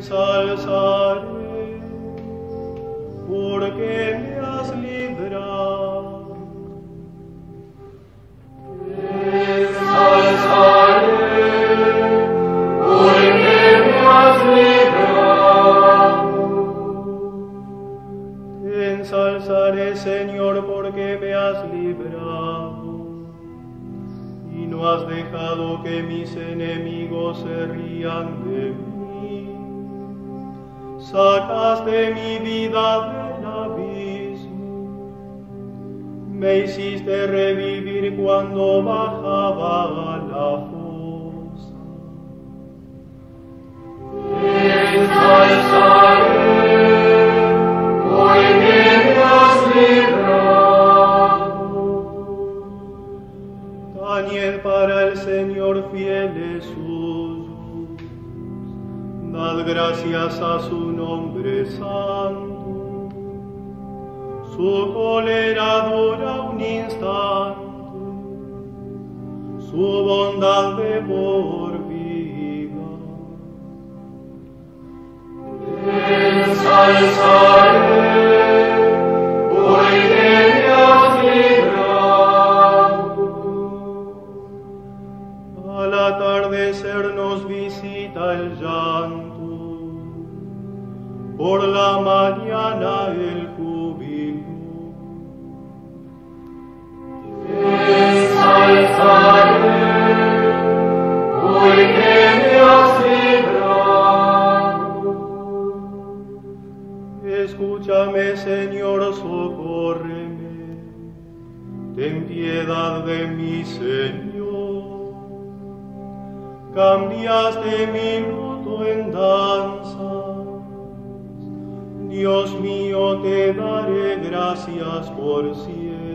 ensalzaré, porque me has librado. Ensalzaré, porque me has librado. Te ensalzaré, Señor, porque me has librado. Y no has dejado que mis enemigos se rían de mí. Sacaste mi vida del abismo, me hiciste revivir cuando bajaba a la fosa. Te ensalzaré, porque me has librado. Tañed para el Señor fieles sus votos, dad gracias a su nombre santo. Su cólera dura un instante, su bondad de por vida. Te ensalzaré, porque me has librado. Al atardecer nos visita el llanto, por la mañana el júbilo. Te ensalzaré, porque me has librado. Escúchame, Señor, socórreme, ten piedad de mí, Señor. Cambiaste mi luto en danza, Dios mío, te daré gracias por siempre.